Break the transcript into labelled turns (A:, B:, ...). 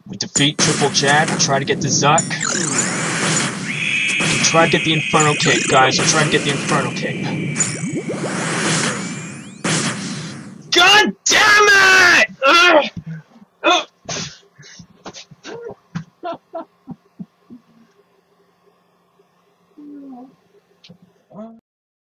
A: We defeat Triple Jad. We try to get the Zuck. We try to get the Inferno Cake, guys. We try to get the Inferno Cake.